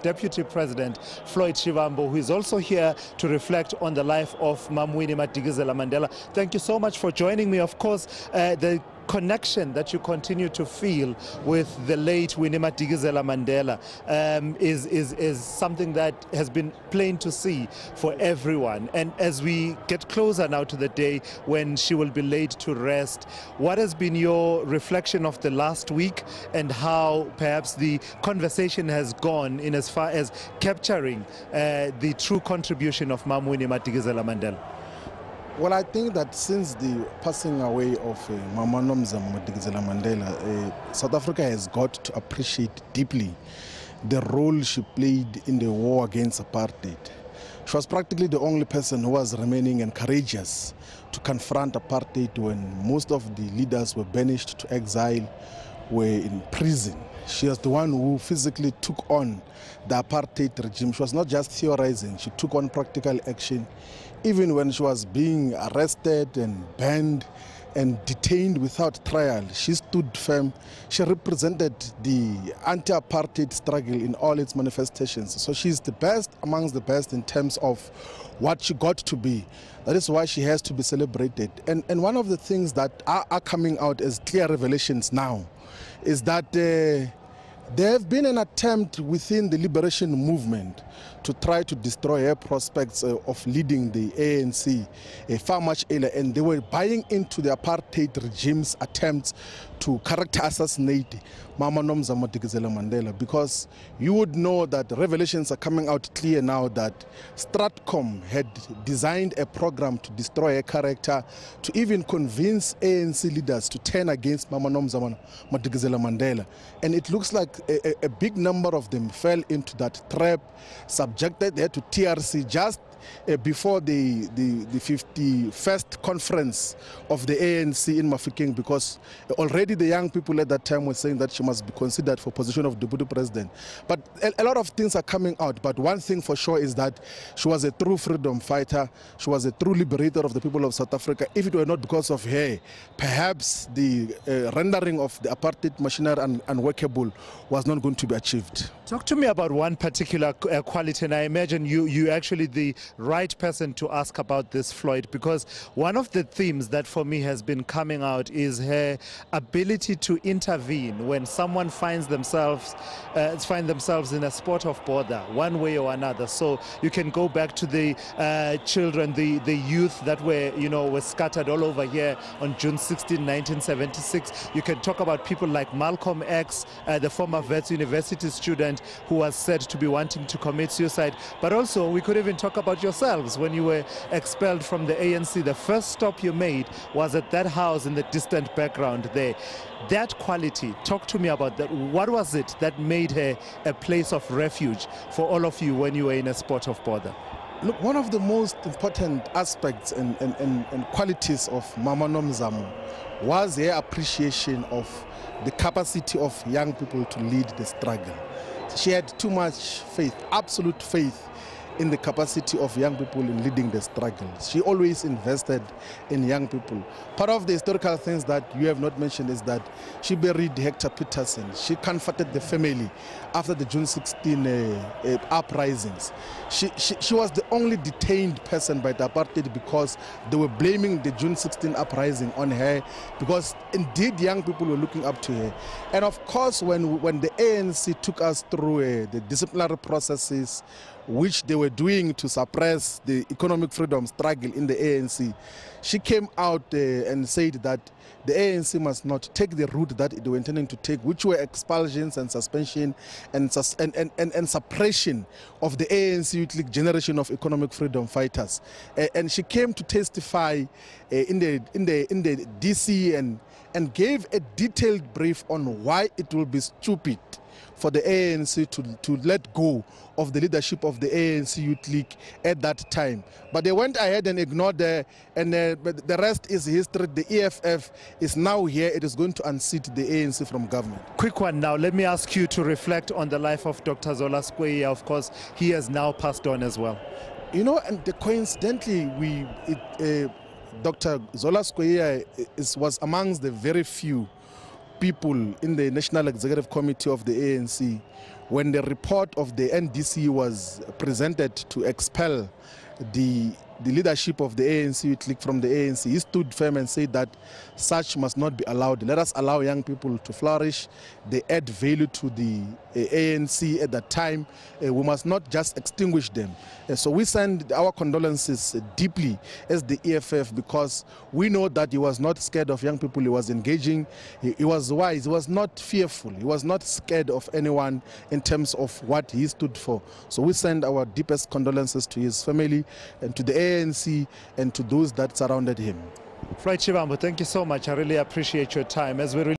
Deputy President Floyd Shivambu, who is also here to reflect on the life of Mam Winnie Madikizela Mandela. Thank you so much for joining me. Of course, the connection that you continue to feel with the late Winnie Madikizela Mandela is something that has been plain to see for everyone. And as we get closer now to the day when she will be laid to rest, what has been your reflection of the last week and how perhaps the conversation has gone in as far as capturing the true contribution of Mam Winnie Madikizela Mandela? Well, I think that since the passing away of Mama Nomzamo Madikizela Mandela, South Africa has got to appreciate deeply the role she played in the war against apartheid. She was practically the only person who was remaining and courageous to confront apartheid when most of the leaders were banished to exile, were in prison. She was the one who physically took on the apartheid regime. She was not just theorizing, she took on practical action. Even when she was being arrested and banned and detained without trial, she stood firm. She represented the anti-apartheid struggle in all its manifestations. So she's the best amongst the best in terms of what she got to be. That is why she has to be celebrated. And one of the things that are coming out as clear revelations now is that there have been an attempt within the liberation movement to try to destroy her prospects of leading the ANC far much earlier, and they were buying into the apartheid regime's attempts to character assassinate Mama Nomzamo Madikizela Mandela, because you would know that revelations are coming out clear now that Stratcom had designed a program to destroy her character, to even convince ANC leaders to turn against Mama Nomzamo Madikizela Mandela. And it looks like a big number of them fell into that trap, subjected her to TRC just before the 51st conference of the ANC in Mafeking, because already the young people at that time were saying that she must be considered for position of deputy president. But a lot of things are coming out, but one thing for sure is that she was a true freedom fighter. She was a true liberator of the people of South Africa. If it were not because of her, perhaps the rendering of the apartheid machinery unworkable was not going to be achieved. Talk to me about one particular quality, and I imagine you actually the right person to ask about this, Floyd, because one of the themes that for me has been coming out is her ability to intervene when someone finds themselves in a spot of bother, one way or another. So you can go back to the children, the youth that were scattered all over here on June 16, 1976. You can talk about people like Malcolm X, the former Wits University student who was said to be wanting to commit suicide. But also we could even talk about yourselves when you were expelled from the ANC. The first stop you made was at that house in the distant background there. That quality, talk to me about that. What was it that made her a place of refuge for all of you when you were in a spot of bother? Look, one of the most important aspects and qualities of Mama Nomzamo was her appreciation of the capacity of young people to lead the struggle. She had too much faith, absolute faith, in the capacity of young people in leading the struggle. She always invested in young people. Part of the historical things that you have not mentioned is that she buried Hector Peterson. She comforted the family after the June 16 uprisings. She was the only detained person by the apartheid because they were blaming the June 16 uprising on her, because indeed young people were looking up to her. And of course, when the ANC took us through the disciplinary processes which they were doing to suppress the economic freedom struggle in the ANC, she came out and said that the ANC must not take the route that they were intending to take, which were expulsions and suspension and suppression of the ANC Youth League generation of economic freedom fighters. And she came to testify in the DC and gave a detailed brief on why it will be stupid for the ANC to let go of the leadership of the ANC Youth League at that time. But they went ahead and ignored but the rest is history. The EFF is now here. It is going to unseat the ANC from government. Quick one now. Let me ask you to reflect on the life of Dr. Zola Skweyiya. Of course, he has now passed on as well. You know, and coincidentally, Dr. Zola Skweyiya was amongst the very few people in the National Executive Committee of the ANC, when the report of the NDC was presented to expel the leadership of the ANC from the ANC, he stood firm and said that such must not be allowed. Let us allow young people to flourish. They add value to the ANC at that time. We must not just extinguish them. So we send our condolences deeply as the EFF, because we know that he was not scared of young people. He was engaging. He was wise. He was not fearful. He was not scared of anyone in terms of what he stood for. So we send our deepest condolences to his family and to the ANC and to those that surrounded him. Floyd Shivambu, thank you so much. I really appreciate your time. As we